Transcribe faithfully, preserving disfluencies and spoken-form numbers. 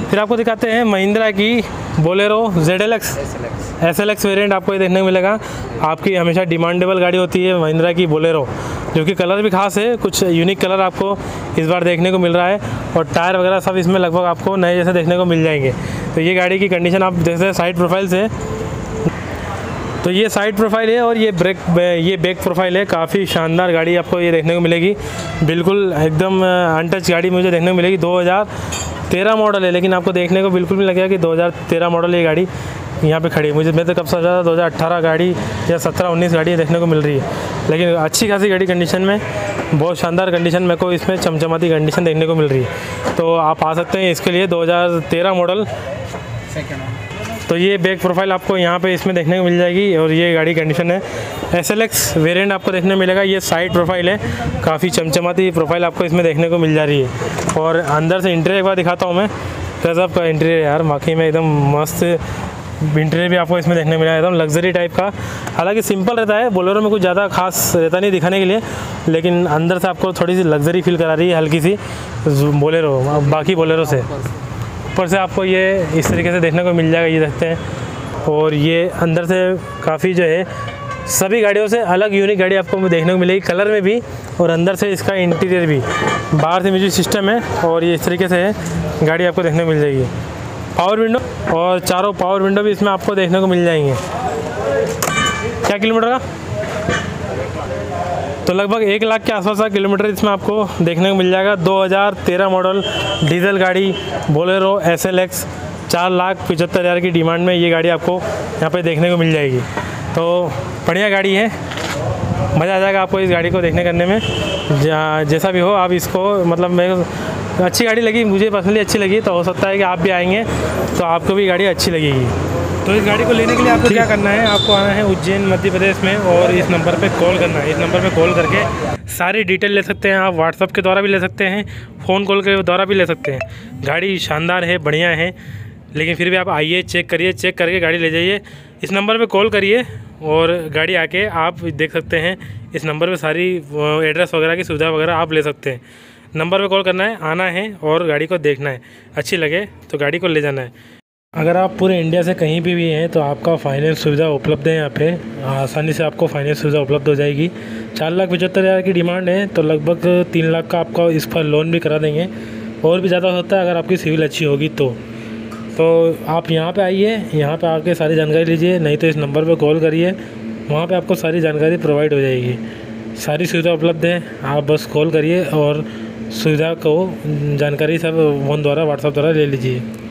फिर आपको दिखाते हैं महिंद्रा की Bolero Z L X S L X variant आपको ये देखने को मिलेगा। आपकी हमेशा डिमांडेबल गाड़ी होती है महिंद्रा की बोलेरो, जो कि कलर भी खास है, कुछ यूनिक कलर आपको इस बार देखने को मिल रहा है और टायर वगैरह सब इसमें लगभग आपको नए जैसे देखने को मिल जाएंगे। तो ये गाड़ी की कंडीशन आप देखते हैं साइड प्रोफाइल से, तो ये साइड प्रोफाइल है और ये ब्रेक ये बैक प्रोफाइल है। काफ़ी शानदार गाड़ी आपको ये देखने को मिलेगी, बिल्कुल एकदम अनटच गाड़ी मुझे देखने को मिलेगी। दो हज़ार तेरह मॉडल है, लेकिन आपको देखने को बिल्कुल भी लगेगा कि दो हज़ार तेरह मॉडल ये गाड़ी यहाँ पे खड़ी है। मुझे मैं तो कब सोचा था दो हज़ार अठारह गाड़ी या सत्रह उन्नीस गाड़ी देखने को मिल रही है, लेकिन अच्छी खासी गाड़ी कंडीशन में, बहुत शानदार कंडीशन मेरे को इसमें चमचमाती कंडीशन देखने को मिल रही है। तो आप आ सकते हैं इसके लिए, दो हज़ार तेरह मॉडल। तो ये बैक प्रोफाइल आपको यहाँ पे इसमें देखने को मिल जाएगी और ये गाड़ी कंडीशन है। एस एल एक्स वेरिएंट आपको देखने को मिलेगा। ये साइड प्रोफाइल है, काफ़ी चमचमाती प्रोफाइल आपको इसमें देखने को मिल जा रही है। और अंदर से इंटीरियर एक बार दिखाता हूँ मैं, गजब का इंटीरियर यार, बाकी में एकदम मस्त इंटीरियर भी आपको इसमें देखने को मिला है, एकदम लग्जरी टाइप का। हालांकि सिंपल रहता है, बोलेरो में कुछ ज़्यादा खास रहता नहीं दिखाने के लिए, लेकिन अंदर से आपको थोड़ी सी लग्जरी फील करा रही है हल्की सी बोलेरो बाकी बोलेरो से। ऊपर से आपको ये इस तरीके से देखने को मिल जाएगा, ये देखते हैं। और ये अंदर से काफ़ी जो है सभी गाड़ियों से अलग यूनिक गाड़ी आपको देखने को मिलेगी, कलर में भी और अंदर से इसका इंटीरियर भी। बाहर से म्यूजिक सिस्टम है और ये इस तरीके से है गाड़ी आपको देखने को मिल जाएगी। पावर विंडो और चारों पावर विंडो भी इसमें आपको देखने को मिल जाएंगे। क्या किलोमीटर का? तो लगभग एक लाख के आसपास का किलोमीटर इसमें आपको देखने को मिल जाएगा। दो हज़ार तेरह मॉडल डीजल गाड़ी बोलेरो एस एल एक्स, चार लाख पचहत्तर हज़ार की डिमांड में ये गाड़ी आपको यहाँ पे देखने को मिल जाएगी। तो बढ़िया गाड़ी है, मज़ा आ जाएगा आपको इस गाड़ी को देखने करने में। जा, जैसा भी हो आप इसको, मतलब मैं अच्छी गाड़ी लगी, मुझे पर्सनली अच्छी लगी, तो हो सकता है कि आप भी आएंगे तो आपको भी गाड़ी अच्छी लगेगी। तो इस गाड़ी को लेने के लिए आपको क्या करना है, आपको आना है उज्जैन मध्य प्रदेश में और इस नंबर पे कॉल करना है। इस नंबर पे कॉल करके सारी डिटेल ले सकते हैं आप, व्हाट्सअप के द्वारा भी ले सकते हैं, फ़ोन कॉल के द्वारा भी ले सकते हैं। गाड़ी शानदार है, बढ़िया है, लेकिन फिर भी आप आइए, चेक करिए, चेक करके गाड़ी ले जाइए। इस नंबर पे कॉल करिए और गाड़ी आके आप देख सकते हैं। इस नंबर पे सारी एड्रेस वगैरह की सुविधा वगैरह आप ले सकते हैं। नंबर पे कॉल करना है, आना है और गाड़ी को देखना है, अच्छी लगे तो गाड़ी को ले जाना है। अगर आप पूरे इंडिया से कहीं भी भी हैं तो आपका फाइनेंस सुविधा उपलब्ध है यहाँ पे, आसानी से आपको फाइनेंस सुविधा उपलब्ध हो जाएगी। चार लाख पचहत्तर हज़ार की डिमांड है, तो लगभग तीन लाख का आपका इस पर लोन भी करा देंगे, और भी ज़्यादा होता है अगर आपकी सिविल अच्छी होगी तो। तो आप यहाँ पे आइए, यहाँ पे आके सारी जानकारी लीजिए, नहीं तो इस नंबर पे कॉल करिए, वहाँ पे आपको सारी जानकारी प्रोवाइड हो जाएगी। सारी सुविधा उपलब्ध है, आप बस कॉल करिए और सुविधा को जानकारी सब फ़ोन द्वारा व्हाट्सएप द्वारा ले लीजिए।